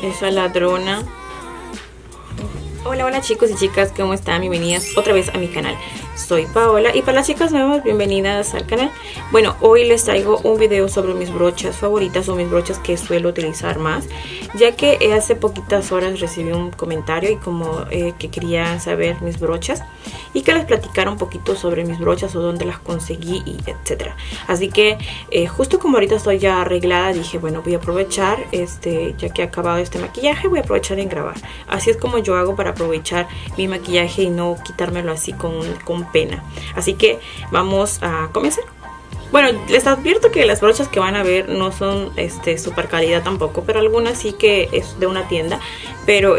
Esa ladrona. Hola, hola chicos y chicas, ¿cómo están? Bienvenidas otra vez a mi canal. Soy Paola y para las chicas nuevas, bienvenidas al canal. Bueno, hoy les traigo un video sobre mis brochas favoritas o mis brochas que suelo utilizar más, ya que hace poquitas horas recibí un comentario y como que querían saber mis brochas y que les platicara un poquito sobre mis brochas o dónde las conseguí y etcétera. Así que justo como ahorita estoy ya arreglada, dije bueno, voy a aprovechar ya que he acabado este maquillaje, voy a aprovechar en grabar. Así es como yo hago para aprovechar mi maquillaje y no quitármelo así con pena. Así que vamos a comenzar. Bueno, les advierto que las brochas que van a ver no son super calidad tampoco, pero algunas sí que es de una tienda, pero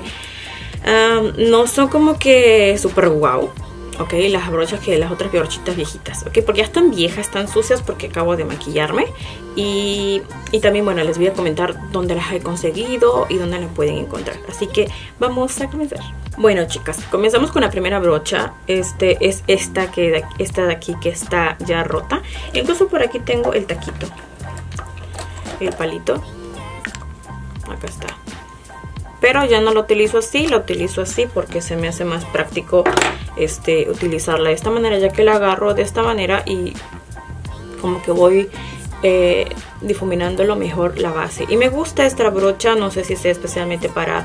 no son como que super guau. Ok, las brochas que las otras brochitas viejitas, ok, porque ya están viejas, están sucias porque acabo de maquillarme. Y también, bueno, les voy a comentar dónde las he conseguido y dónde las pueden encontrar. Así que vamos a comenzar. Bueno, chicas, comenzamos con la primera brocha. Es esta de aquí que está ya rota. Incluso por aquí tengo el taquito, el palito. Acá está. Pero ya no lo utilizo así porque se me hace más práctico utilizarla de esta manera, ya que la agarro de esta manera y como que voy difuminando lo mejor la base. Y me gusta esta brocha, no sé si sea especialmente para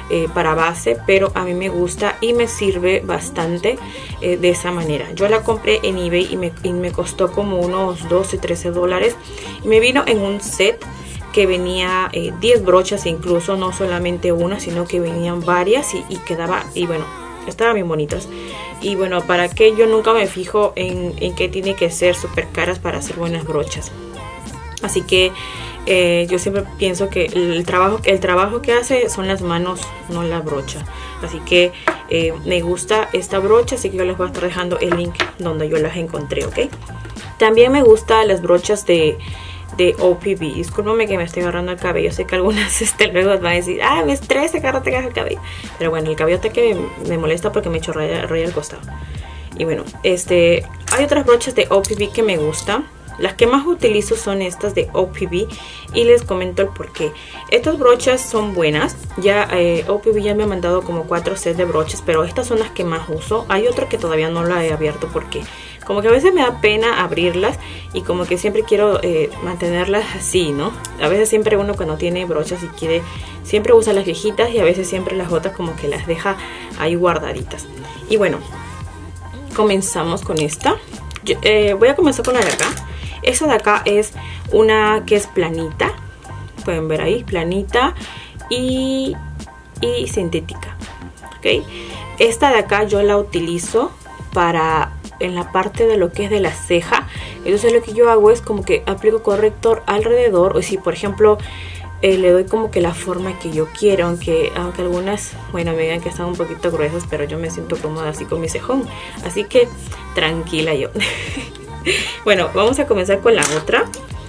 base, pero a mí me gusta y me sirve bastante de esa manera. Yo la compré en eBay y me costó como unos 12, 13 dólares. Y me vino en un set que venía 10 brochas, incluso no solamente una, sino que venían varias y quedaba, y bueno, estaban bien bonitas. Y bueno, para que yo nunca me fijo en que tiene que ser súper caras para hacer buenas brochas. Así que yo siempre pienso que el trabajo que hace son las manos, no la brocha. Así que me gusta esta brocha, así que yo les voy a estar dejando el link donde yo las encontré, ¿ok? También me gustan las brochas de OPB. Discúlpame que me estoy agarrando el cabello. Sé que algunas luego van a decir, ah, me estresa agarrarte el cabello. Pero bueno, el cabello hasta que me molesta porque me he hecho raya al costado. Y bueno, hay otras brochas de OPB que me gustan. Las que más utilizo son estas de OPB y les comento el por qué. Estas brochas son buenas. Ya OPB ya me ha mandado como 4 sets de brochas, pero estas son las que más uso. Hay otra que todavía no la he abierto porque como que a veces me da pena abrirlas y como que siempre quiero mantenerlas así, ¿no? A veces siempre uno cuando tiene brochas y quiere, siempre usa las viejitas y a veces siempre las otras como que las deja ahí guardaditas. Y bueno, comenzamos con esta. Voy a comenzar con la de acá. Esta de acá es una que es planita. Pueden ver ahí, planita y sintética. ¿Ok? Esta de acá yo la utilizo para en la parte de lo que es de la ceja. Entonces lo que yo hago es como que aplico corrector alrededor. O si por ejemplo le doy como que la forma que yo quiero, aunque algunas, bueno, me digan que están un poquito gruesas, pero yo me siento cómoda así con mi cejón. Así que tranquila yo. Bueno, vamos a comenzar con la otra.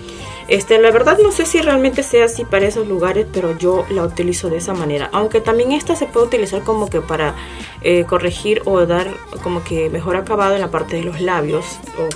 La verdad no sé si realmente sea así para esos lugares, pero yo la utilizo de esa manera. Aunque también esta se puede utilizar como que para corregir o dar como que mejor acabado en la parte de los labios.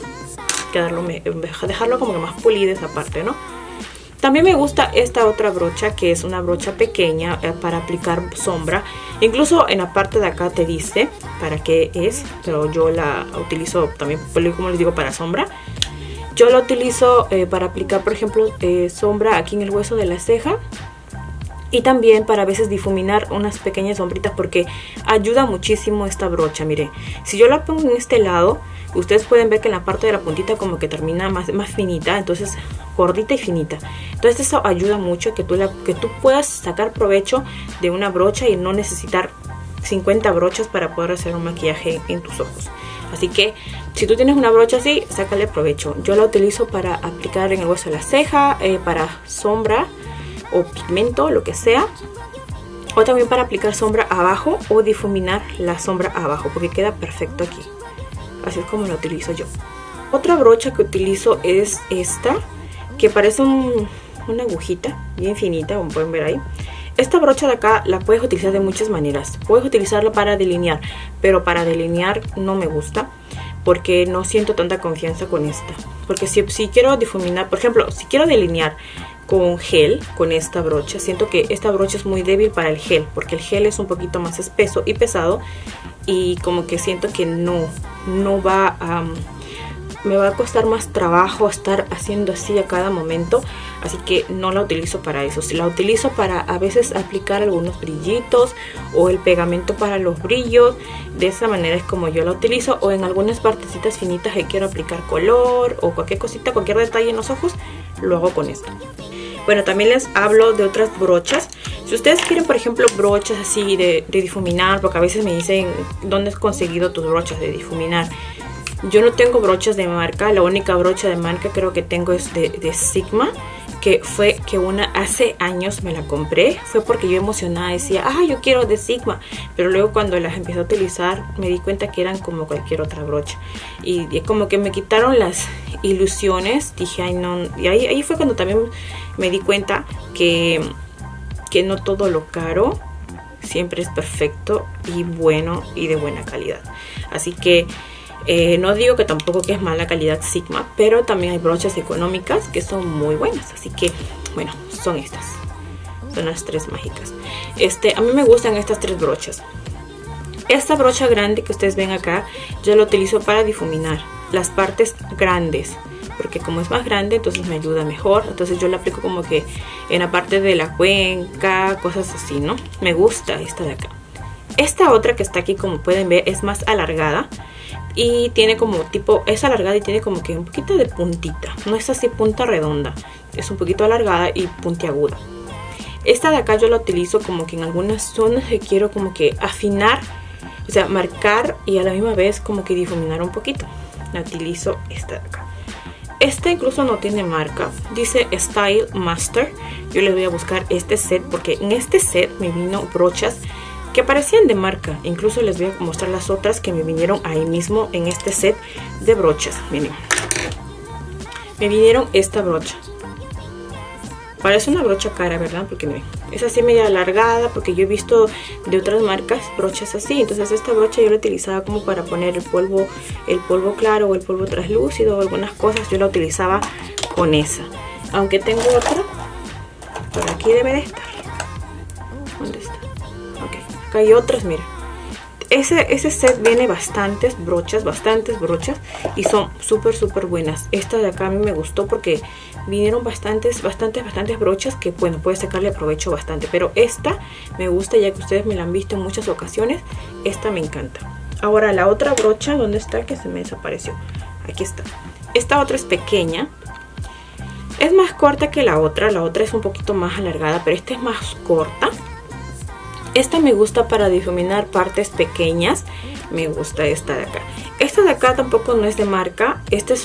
O dejarlo como que más pulida esa parte, ¿no? También me gusta esta otra brocha, que es una brocha pequeña para aplicar sombra. Incluso en la parte de acá te dice para qué es, pero yo la utilizo también, como les digo, para sombra. Yo la utilizo para aplicar, por ejemplo, sombra aquí en el hueso de la ceja. Y también para a veces difuminar unas pequeñas sombritas, porque ayuda muchísimo esta brocha. Mire, si yo la pongo en este lado, ustedes pueden ver que en la parte de la puntita como que termina más finita, entonces gordita y finita. Entonces eso ayuda mucho que tú puedas sacar provecho de una brocha y no necesitar 50 brochas para poder hacer un maquillaje en tus ojos. Así que si tú tienes una brocha así, sácale provecho. Yo la utilizo para aplicar en el hueso de la ceja, para sombra o pigmento, lo que sea. O también para aplicar sombra abajo o difuminar la sombra abajo, porque queda perfecto aquí. Así es como la utilizo yo. Otra brocha que utilizo es esta, que parece una agujita bien finita, como pueden ver ahí. Esta brocha de acá la puedes utilizar de muchas maneras. Puedes utilizarla para delinear, pero para delinear no me gusta, porque no siento tanta confianza con esta. Porque si quiero difuminar, por ejemplo, si quiero delinear con gel, con esta brocha. Siento que esta brocha es muy débil para el gel, porque el gel es un poquito más espeso y pesado, y como que siento que no va a... me va a costar más trabajo estar haciendo así a cada momento, así que no la utilizo para eso. Si la utilizo para a veces aplicar algunos brillitos o el pegamento para los brillos, de esa manera es como yo la utilizo, o en algunas partecitas finitas que quiero aplicar color o cualquier cosita, cualquier detalle en los ojos, lo hago con esto. Bueno, también les hablo de otras brochas. Si ustedes quieren, por ejemplo, brochas así de difuminar, porque a veces me dicen, ¿dónde has conseguido tus brochas de difuminar? Yo no tengo brochas de marca. La única brocha de marca creo que tengo es de Sigma, que fue que hace años me la compré. Fue porque yo emocionada decía, yo quiero de Sigma, pero luego cuando las empecé a utilizar me di cuenta que eran como cualquier otra brocha, y como que me quitaron las ilusiones. Dije, ay no, y ahí fue cuando también me di cuenta que no todo lo caro siempre es perfecto y bueno y de buena calidad. Así que no digo que tampoco que es mala calidad Sigma, pero también hay brochas económicas que son muy buenas. Así que, bueno, son estas. Son las tres mágicas. A mí me gustan estas tres brochas. Esta brocha grande que ustedes ven acá, yo la utilizo para difuminar las partes grandes, porque como es más grande, entonces me ayuda mejor. Entonces yo la aplico como que en la parte de la cuenca, cosas así, ¿no? Me gusta esta de acá. Esta otra que está aquí, como pueden ver, es más alargada. Y tiene como tipo, es alargada y tiene como que un poquito de puntita. No es así punta redonda, es un poquito alargada y puntiaguda. Esta de acá yo la utilizo como que en algunas zonas que quiero como que afinar, o sea, marcar y a la misma vez como que difuminar un poquito. La utilizo esta de acá. Esta incluso no tiene marca, dice Style Master. Yo les voy a buscar este set porque en este set me vino brochas que parecían de marca. Incluso les voy a mostrar las otras que me vinieron ahí mismo en este set de brochas. Miren, me vinieron esta brocha. Parece una brocha cara, ¿verdad? Porque miren, es así media alargada, porque yo he visto de otras marcas brochas así. Entonces esta brocha yo la utilizaba como para poner el polvo claro o el polvo translúcido o algunas cosas. Yo la utilizaba con esa. Aunque tengo otra, por aquí debe de estar. ¿Dónde está? Ok, acá hay otras, mira. Ese set viene bastantes brochas y son súper buenas. Esta de acá a mí me gustó porque vinieron bastantes brochas que, bueno, puedes sacarle provecho bastante. Pero esta me gusta, ya que ustedes me la han visto en muchas ocasiones. Esta me encanta. Ahora la otra brocha, ¿dónde está? Que se me desapareció. Aquí está. Esta otra es pequeña. Es más corta que la otra es un poquito más alargada, pero esta es más corta. Esta me gusta para difuminar partes pequeñas. Me gusta esta de acá. Esta de acá tampoco no es de marca.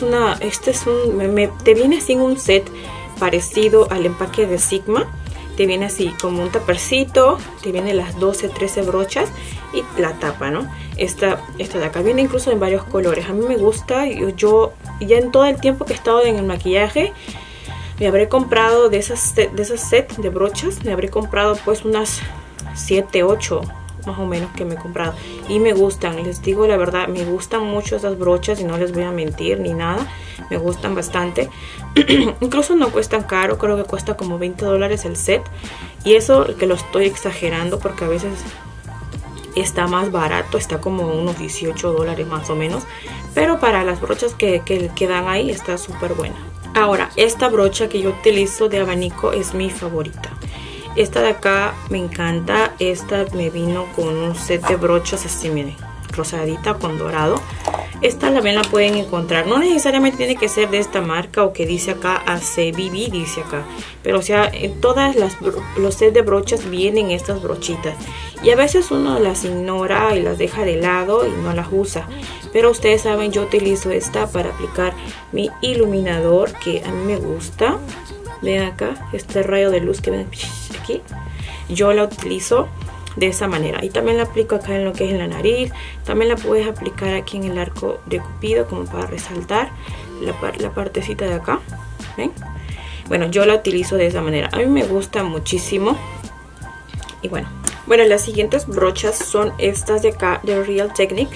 Te viene así en un set parecido al empaque de Sigma. Te viene así como un tapercito. Te viene las 12, 13 brochas y la tapa, ¿no? Esta de acá viene incluso en varios colores. A mí me gusta. Yo ya en todo el tiempo que he estado en el maquillaje, me habré comprado de esas set de brochas. Me habré comprado pues unas 7, 8 más o menos que me he comprado y me gustan, les digo la verdad, me gustan mucho esas brochas y no les voy a mentir ni nada, me gustan bastante. Incluso no cuestan caro, creo que cuesta como $20 el set, y eso que lo estoy exagerando porque a veces está más barato, está como unos $18 más o menos, pero para las brochas que dan ahí está súper buena. Ahora, esta brocha que yo utilizo de abanico es mi favorita. Esta de acá me encanta. Esta me vino con un set de brochas así, miren, rosadita con dorado. Esta también la pueden encontrar. No necesariamente tiene que ser de esta marca o que dice acá ACBB, dice acá. Pero o sea, en todas los sets de brochas vienen estas brochitas. Y a veces uno las ignora y las deja de lado y no las usa. Pero ustedes saben, yo utilizo esta para aplicar mi iluminador, que a mí me gusta. Ven acá, este rayo de luz que ven aquí. Yo la utilizo de esa manera. Y también la aplico acá en lo que es en la nariz. También la puedes aplicar aquí en el arco de Cupido, como para resaltar la partecita de acá. ¿Ven? Bueno, yo la utilizo de esa manera. A mí me gusta muchísimo. Y bueno, las siguientes brochas son estas de acá, de Real Technique.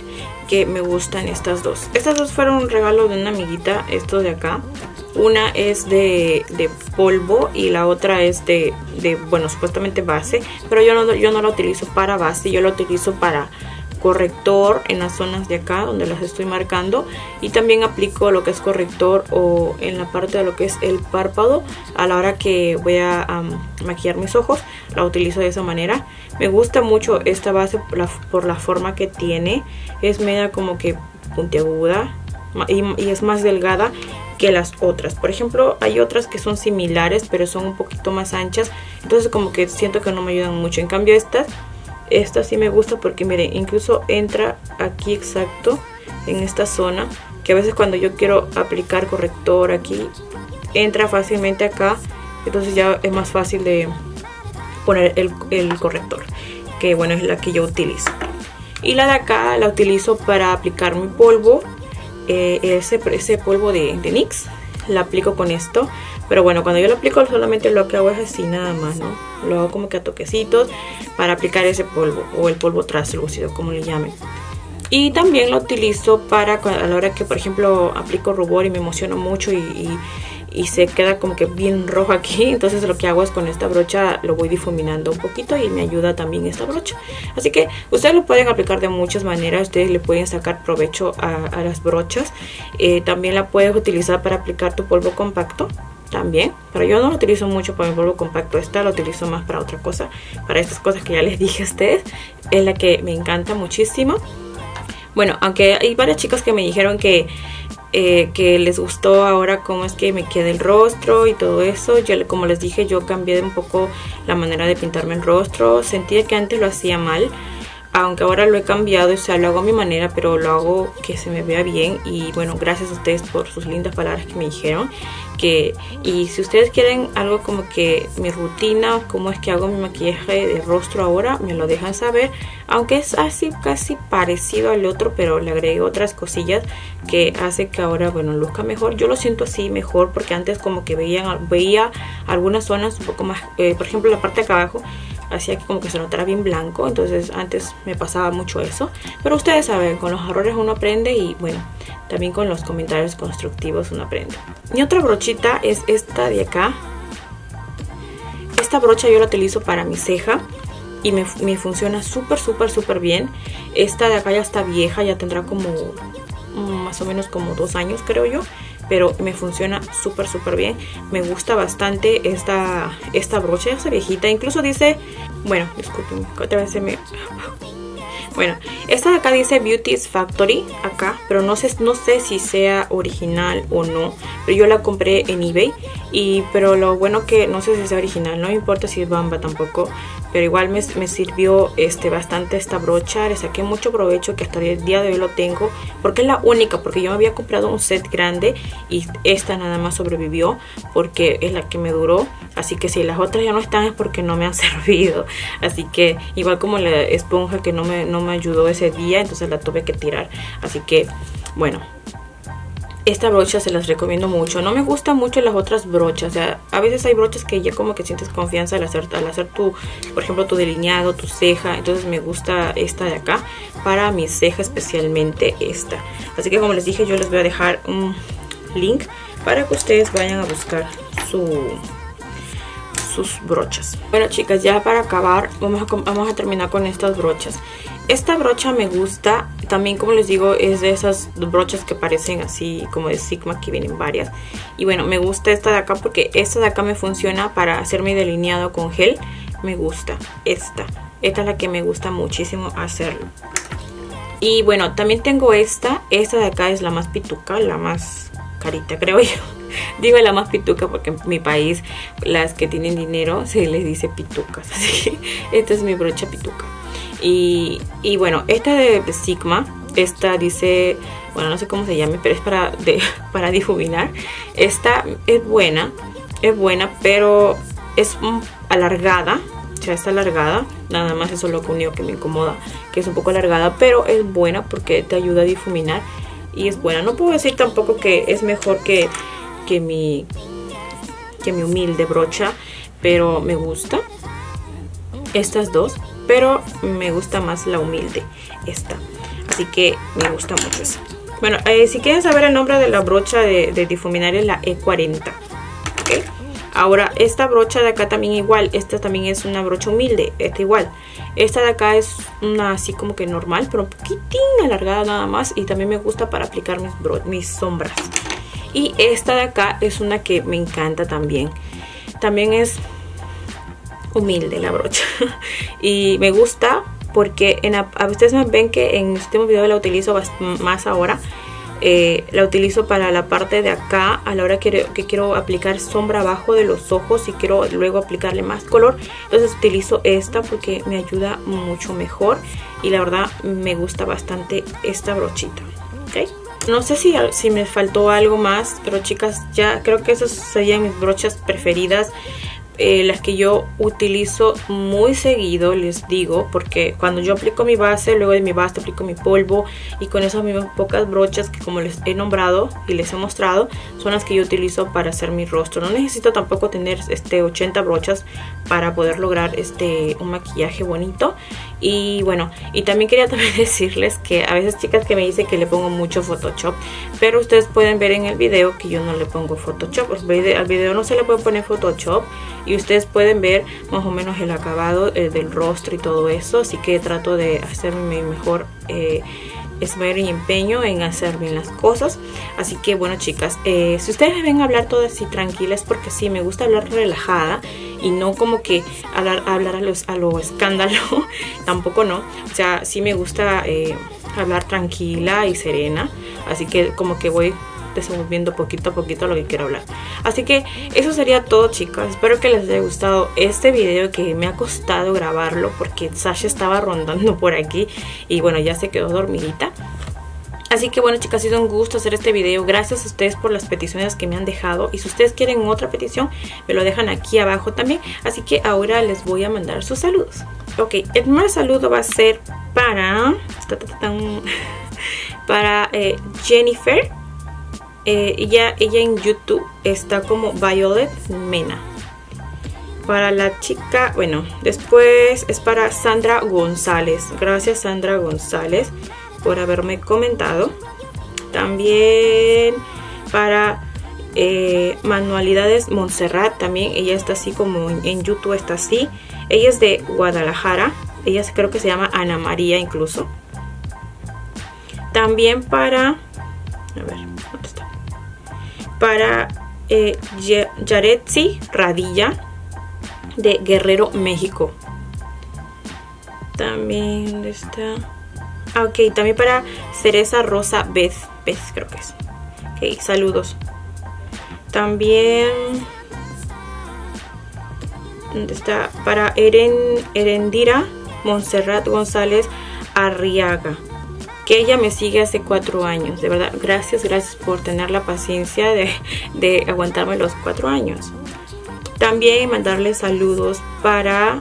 que me gustan estas dos. Estas dos fueron un regalo de una amiguita, estos de acá. Una es de polvo y la otra es de bueno, supuestamente base, pero yo no la utilizo para base, yo la utilizo para corrector en las zonas de acá donde las estoy marcando, y también aplico lo que es corrector o en la parte de lo que es el párpado a la hora que voy a maquillar mis ojos. La utilizo de esa manera. Me gusta mucho esta base por la forma que tiene, es media como que puntiaguda y es más delgada que las otras. Por ejemplo, hay otras que son similares pero son un poquito más anchas, entonces como que siento que no me ayudan mucho. En cambio esta sí me gusta porque miren, incluso entra aquí exacto en esta zona, que a veces cuando yo quiero aplicar corrector aquí, entra fácilmente acá, entonces ya es más fácil de poner el corrector, que bueno, es la que yo utilizo. Y la de acá la utilizo para aplicar mi polvo, ese polvo de NYX, la aplico con esto. Pero bueno, cuando yo lo aplico solamente lo que hago es así nada más, ¿no? Lo hago como que a toquecitos para aplicar ese polvo, o el polvo translúcido, como le llamen. Y también lo utilizo para a la hora que, por ejemplo, aplico rubor y me emociono mucho y se queda como que bien rojo aquí. Entonces lo que hago es con esta brocha lo voy difuminando un poquito y me ayuda también esta brocha. Así que ustedes lo pueden aplicar de muchas maneras. Ustedes le pueden sacar provecho a las brochas. También la puedes utilizar para aplicar tu polvo compacto también, pero yo no lo utilizo mucho para mi polvo compacto. Esta lo utilizo más para otra cosa, para estas cosas que ya les dije a ustedes. Es la que me encanta muchísimo. Bueno, aunque hay varias chicas que me dijeron que les gustó ahora cómo es que me queda el rostro y todo eso. Yo, como les dije, yo cambié un poco la manera de pintarme el rostro. Sentí que antes lo hacía mal, aunque ahora lo he cambiado, o sea, lo hago a mi manera, pero lo hago que se me vea bien. Y bueno, gracias a ustedes por sus lindas palabras que me dijeron. Y si ustedes quieren algo como que mi rutina, cómo es que hago mi maquillaje de rostro ahora, me lo dejan saber. Aunque es así casi parecido al otro, pero le agregué otras cosillas que hace que ahora, bueno, luzca mejor. Yo lo siento así mejor porque antes como que veía algunas zonas un poco más, por ejemplo la parte de acá abajo, hacía que como que se notara bien blanco. Entonces antes me pasaba mucho eso, pero ustedes saben, con los errores uno aprende, y bueno, también con los comentarios constructivos uno aprende. Mi otra brochita es esta de acá. Esta brocha yo la utilizo para mi ceja y me funciona súper bien. Esta de acá ya está vieja, ya tendrá como más o menos como 2 años creo yo, pero me funciona súper bien. Me gusta bastante esta brocha, esta viejita. Incluso dice, bueno, disculpen, otra vez se me... Bueno, esta de acá dice Beauty's Factory acá, pero no sé si sea original o no. Pero yo la compré en eBay, pero lo bueno que no sé si sea original, no me importa si es Bamba tampoco. Pero igual me sirvió bastante esta brocha, le saqué mucho provecho, que hasta el día de hoy lo tengo, porque es la única, porque yo me había comprado un set grande y esta nada más sobrevivió porque es la que me duró. Así que si las otras ya no están es porque no me han servido. Así que igual como la esponja que no me ayudó ese día, entonces la tuve que tirar. Así que bueno, esta brocha se las recomiendo mucho. No me gustan mucho las otras brochas. O sea, a veces hay brochas que ya como que sientes confianza al hacer tu, por ejemplo, tu delineado, tu ceja. Entonces me gusta esta de acá para mi ceja, especialmente esta. Así que como les dije, yo les voy a dejar un link para que ustedes vayan a buscar sus brochas. Bueno, chicas, ya para acabar vamos a terminar con estas brochas. Esta brocha me gusta también, como les digo, es de esas brochas que parecen así como de Sigma, que vienen varias. Y bueno, me gusta esta de acá porque esta de acá me funciona para hacer mi delineado con gel. Me gusta esta es la que me gusta muchísimo hacerlo. Y bueno, también tengo esta de acá, es la más pituca, la más carita creo yo. Digo la más pituca porque en mi país las que tienen dinero se les dice pitucas. Así que esta es mi brocha pituca. Y bueno, esta de Sigma, esta dice, bueno, no sé cómo se llame, pero es para difuminar. Esta es buena, pero es alargada. O sea, está alargada, nada más eso es lo único que me incomoda, que es un poco alargada, pero es buena porque te ayuda a difuminar y es buena. No puedo decir tampoco que es mejor que mi humilde brocha, pero me gusta estas dos, pero me gusta más la humilde, esta. Así que me gusta mucho eso. Bueno, si quieren saber el nombre de la brocha de difuminar es la E40. ¿Okay? Ahora, esta brocha de acá también igual. Esta también es una brocha humilde. Esta igual. Esta de acá es una así como que normal, pero un poquitín alargada nada más. Y también me gusta para aplicar mis sombras. Y esta de acá es una que me encanta también. También es humilde la brocha. Y me gusta porque a veces me ven que en mis últimos videos la utilizo más ahora. La utilizo para la parte de acá a la hora que quiero aplicar sombra abajo de los ojos y quiero luego aplicarle más color. Entonces utilizo esta porque me ayuda mucho mejor y la verdad me gusta bastante esta brochita. ¿Okay? No sé si me faltó algo más, pero chicas, ya creo que esas serían mis brochas preferidas. Las que yo utilizo muy seguido, les digo, porque cuando yo aplico mi base, luego de mi base aplico mi polvo, y con esas mismas pocas brochas que, como les he nombrado y les he mostrado, son las que yo utilizo para hacer mi rostro. No necesito tampoco tener 80 brochas para poder lograr un maquillaje bonito. Y bueno, y también quería decirles que a veces chicas que me dicen que le pongo mucho Photoshop, pero ustedes pueden ver en el video que yo no le pongo Photoshop. Al video no se le puede poner Photoshop y ustedes pueden ver más o menos el acabado del rostro y todo eso. Así que trato de hacer mi mejor esmero y empeño en hacer bien las cosas. Así que bueno, chicas, si ustedes me ven hablar todas así tranquilas, porque sí, me gusta hablar relajada y no como que hablar a lo escándalo. Tampoco no, o sea, sí me gusta hablar tranquila y serena. Así que como que voy desenvolviendo poquito a poquito lo que quiero hablar. Así que eso sería todo, chicas. Espero que les haya gustado este video, que me ha costado grabarlo porque Sasha estaba rondando por aquí y bueno, ya se quedó dormidita. Así que bueno, chicas, ha sido un gusto hacer este video. Gracias a ustedes por las peticiones que me han dejado. Y si ustedes quieren otra petición, me lo dejan aquí abajo también. Así que ahora les voy a mandar sus saludos. Ok, el primer saludo va a ser para Jennifer. Ella en YouTube está como Violet Mena. Para la chica, bueno, después es para Sandra González. Gracias, Sandra González, por haberme comentado. También para Manualidades Montserrat. También ella está así como en YouTube, está así. Ella es de Guadalajara. Ella creo que se llama Ana María incluso. También para, a ver, ¿dónde está? Para Yaretsi Radilla, de Guerrero, México. También, ¿dónde está? Ok, también para Cereza Rosa Beth, creo que es. Ok, saludos. También, ¿dónde está? Para Erendira Montserrat González Arriaga, que ella me sigue hace 4 años. De verdad, gracias por tener la paciencia de aguantarme los 4 años. También mandarle saludos para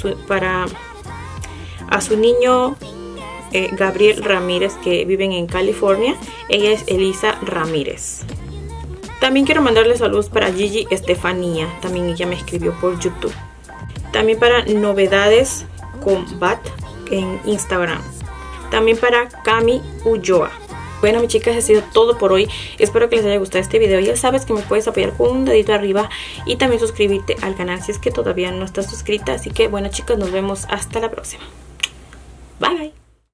su niño Gabriel Ramírez, que viven en California. Ella es Elisa Ramírez. También quiero mandarle saludos para Gigi Estefanía. También ella me escribió por YouTube. También para Novedades Combat en Instagram. También para Cami Ulloa. Bueno, mis chicas, ha sido todo por hoy. Espero que les haya gustado este video. Ya sabes que me puedes apoyar con un dedito arriba y también suscribirte al canal si es que todavía no estás suscrita. Así que bueno, chicas, nos vemos hasta la próxima. Bye, bye.